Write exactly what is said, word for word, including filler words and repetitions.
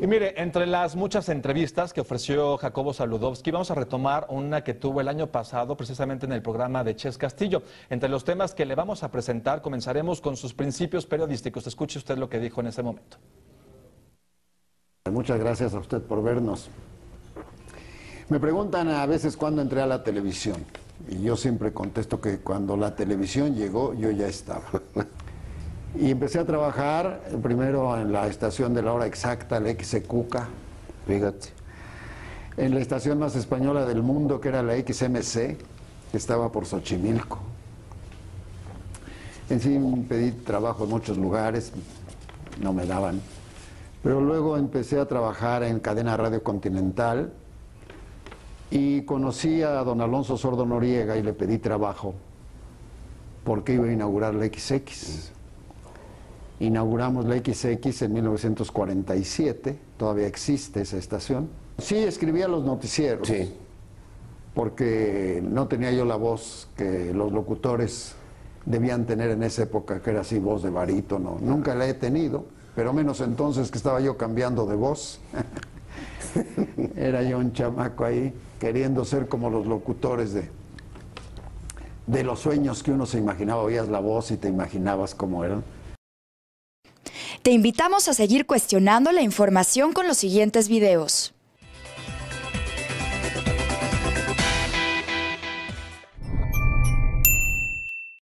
Y mire, entre las muchas entrevistas que ofreció Jacobo Saludowski, vamos a retomar una que tuvo el año pasado, precisamente en el programa de Ches Castillo. Entre los temas que le vamos a presentar, comenzaremos con sus principios periodísticos. Escuche usted lo que dijo en ese momento. Muchas gracias a usted por vernos. Me preguntan a veces cuándo entré a la televisión. Y yo siempre contesto que cuando la televisión llegó, yo ya estaba. Y empecé a trabajar primero en la estación de la hora exacta, la X Q K. Fíjate. En la estación más española del mundo, que era la X M C, que estaba por Xochimilco. En fin, pedí trabajo en muchos lugares, no me daban. Pero luego empecé a trabajar en Cadena Radio Continental y conocí a don Alonso Sordo Noriega y le pedí trabajo porque iba a inaugurar la X X. Inauguramos la X X en mil novecientos cuarenta y siete, todavía existe esa estación. Sí, escribía los noticieros, Sí. porque no tenía yo la voz que los locutores debían tener en esa época, que era así voz de barítono. Nunca la he tenido, pero menos entonces que estaba yo cambiando de voz. Era yo un chamaco ahí, queriendo ser como los locutores de, de los sueños que uno se imaginaba. Oías la voz y te imaginabas cómo eran. Te invitamos a seguir cuestionando la información con los siguientes videos.